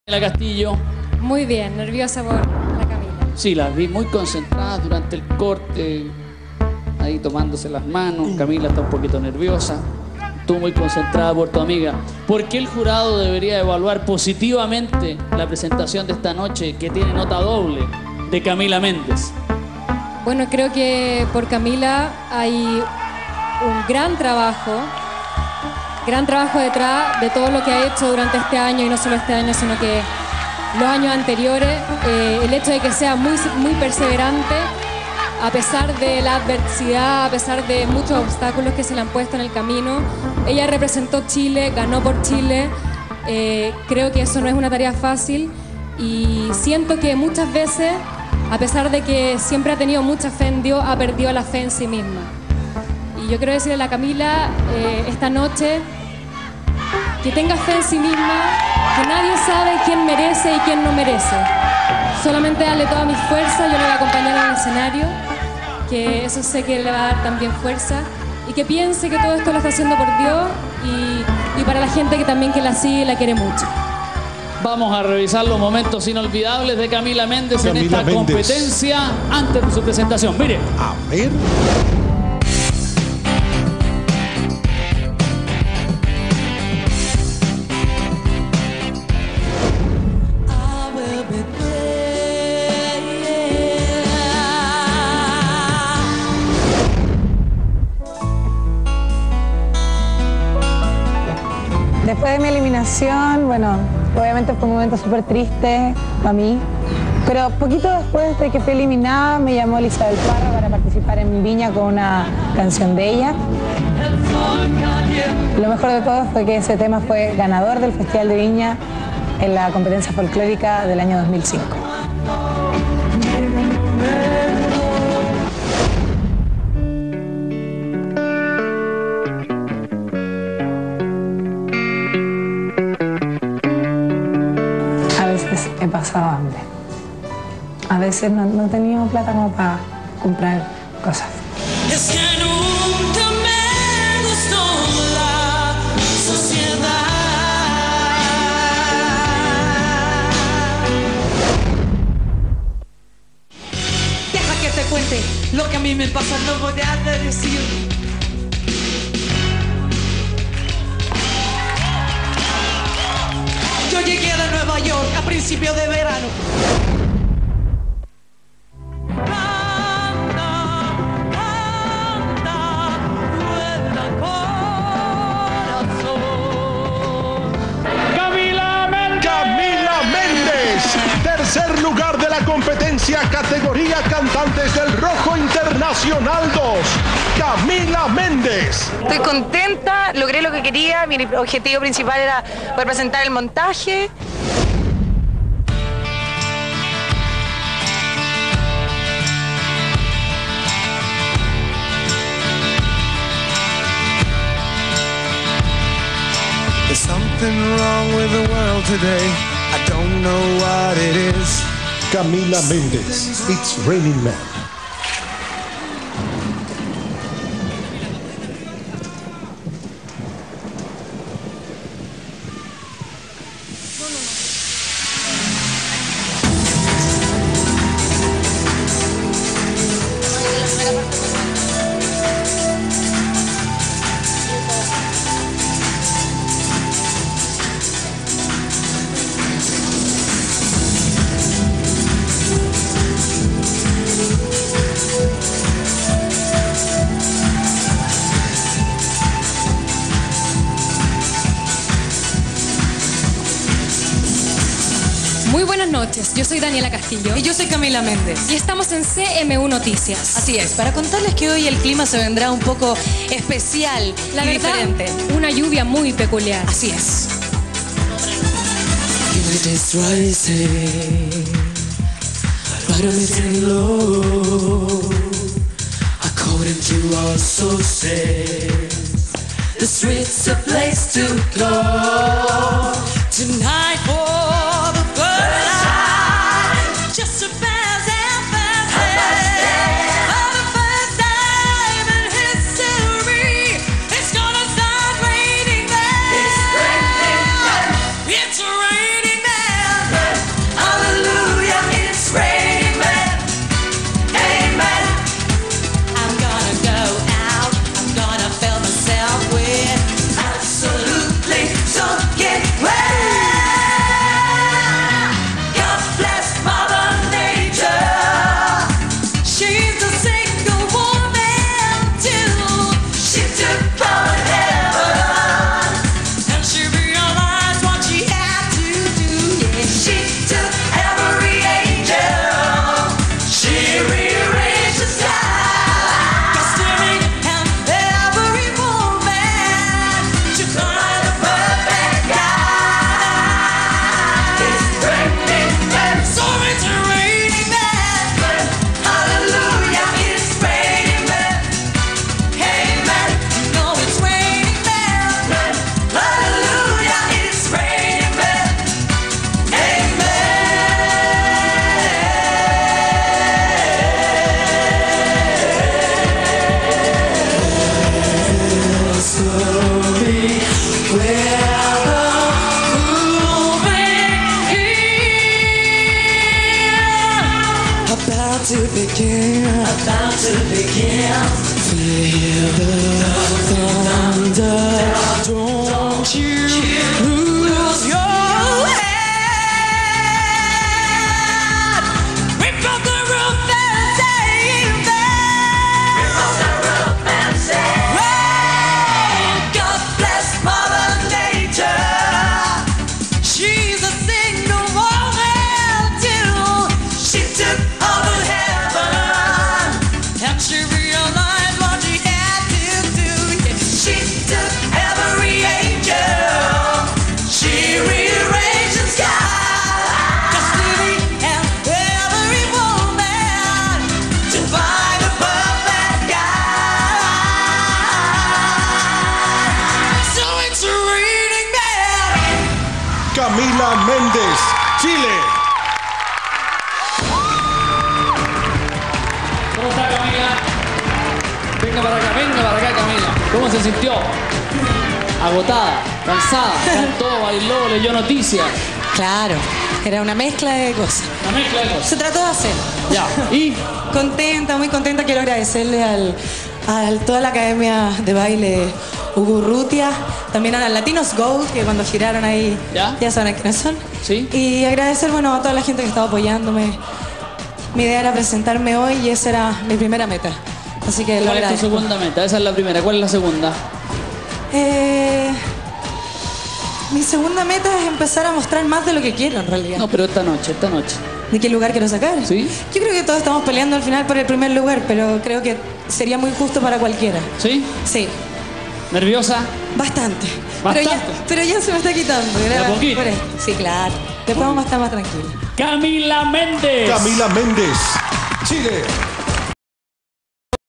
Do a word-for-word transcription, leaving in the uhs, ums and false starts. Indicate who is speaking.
Speaker 1: La Castillo.
Speaker 2: Muy bien, nerviosa por la Camila.
Speaker 1: Sí, las vi muy concentradas durante el corte, ahí tomándose las manos. Camila está un poquito nerviosa. Estuvo muy concentrada por tu amiga. ¿Por qué el jurado debería evaluar positivamente la presentación de esta noche, que tiene nota doble, de Camila Méndez?
Speaker 2: Bueno, creo que por Camila hay un gran trabajo, gran trabajo detrás de todo lo que ha hecho durante este año, y no solo este año, sino que los años anteriores. Eh, el hecho de que sea muy, muy perseverante, a pesar de la adversidad, a pesar de muchos obstáculos que se le han puesto en el camino. Ella representó Chile, ganó por Chile. Eh, creo que eso no es una tarea fácil, y siento que muchas veces, a pesar de que siempre ha tenido mucha fe en Dios, ha perdido la fe en sí misma. Y yo quiero decirle a la Camila eh, esta noche que tenga fe en sí misma, que nadie sabe quién merece y quién no merece. Solamente darle toda mi fuerza, yo le voy a acompañar en el escenario, que eso sé que le va a dar también fuerza, y que piense que todo esto lo está haciendo por Dios y, y para la gente que también que la sigue y la quiere mucho.
Speaker 1: Vamos a revisar los momentos inolvidables de Camila Méndez
Speaker 3: Camila
Speaker 1: en esta
Speaker 3: Méndez.
Speaker 1: competencia antes de su presentación. Mire.
Speaker 3: A ver.
Speaker 4: Después de mi eliminación, bueno, obviamente fue un momento súper triste para mí, pero poquito después de que fui eliminada me llamó Isabel Parra para participar en Viña con una canción de ella. Lo mejor de todo fue que ese tema fue ganador del Festival de Viña en la competencia folclórica del año dos mil cinco. He pasado hambre. A veces no, no he tenido plata como para comprar cosas.
Speaker 5: Es que nunca me gustó la sociedad. Deja que te cuente lo que a mí me pasa, no voy a decir. Yo llegué de Nueva York a principios de verano. Anda, anda, vuela corazón.
Speaker 1: Camila Méndez.
Speaker 3: Camila Méndez. Tercer lugar de la competencia categoría Cantantes del Rojo Internacional dos. Camila Méndez.
Speaker 6: Estoy contenta, logré lo que quería, mi objetivo principal era poder presentar el montaje.
Speaker 5: There's something wrong with the world today. I don't know what it is.
Speaker 3: Camila Méndez. It's Raining Man.
Speaker 2: Muy buenas noches, yo soy Daniela Castillo.
Speaker 6: Y yo soy Camila Méndez.
Speaker 2: Y estamos en C M U Noticias.
Speaker 6: Así es, para contarles que hoy el clima se vendrá un poco especial
Speaker 2: La
Speaker 6: y
Speaker 2: verdad,
Speaker 6: diferente.
Speaker 2: una lluvia muy peculiar.
Speaker 6: Así es.
Speaker 5: It is rising, but I'm getting low. According to our sources, the street's a place to go. Tonight for the first time, just a fast and fast. For the first time in history, it's gonna start raining there. It's raining there. It's raining there. begin. About to begin. Feel the thunder. Don't you lose your head. Rip up the roof and save them. Rip up the roof and save them. God bless Mother Nature. She's a single woman too. She took over heaven and she realized what she had to do. Yeah, she took every angel. She rearranged the sky. Just living and every woman to find the perfect guy. So it's reading man.
Speaker 3: Camila Méndez, Chile.
Speaker 1: ¿Cómo está Camila? Venga para acá, venga para acá Camila. ¿Cómo se sintió? Agotada, cansada, cantó, bailó, leyó noticias.
Speaker 7: Claro, era una mezcla de cosas.
Speaker 1: Una mezcla de cosas.
Speaker 7: Se trató de hacer.
Speaker 1: Ya, y
Speaker 7: Contenta, muy contenta. Quiero agradecerle al, a toda la Academia de Baile Ugurrutia, también a las Latinos Gold, que cuando giraron ahí
Speaker 1: ¿Ya?
Speaker 7: ya saben quiénes son.
Speaker 1: Sí.
Speaker 7: Y agradecer, bueno, a toda la gente que estaba apoyándome. Mi idea era presentarme hoy y esa era mi primera meta. Así que lo
Speaker 1: ¿cuál es tu
Speaker 7: agradezco.
Speaker 1: segunda meta? Esa es la primera. ¿Cuál es la segunda?
Speaker 7: Eh, mi segunda meta es empezar a mostrar más de lo que quiero, en realidad.
Speaker 1: No, pero esta noche, esta noche.
Speaker 7: ¿De qué lugar quiero sacar?
Speaker 1: ¿Sí?
Speaker 7: Yo creo que todos estamos peleando al final por el primer lugar, pero creo que sería muy justo para cualquiera.
Speaker 1: ¿Sí?
Speaker 7: Sí,
Speaker 1: ¿Nerviosa?
Speaker 7: bastante.
Speaker 1: Bastante.
Speaker 7: Pero ya, pero ya se me está quitando.
Speaker 1: ¿De a
Speaker 7: ¿verdad?
Speaker 1: poquito?
Speaker 7: Por esto. Sí, claro. Después vamos a estar más tranquilos.
Speaker 1: Camila Méndez.
Speaker 3: Camila Méndez, Chile.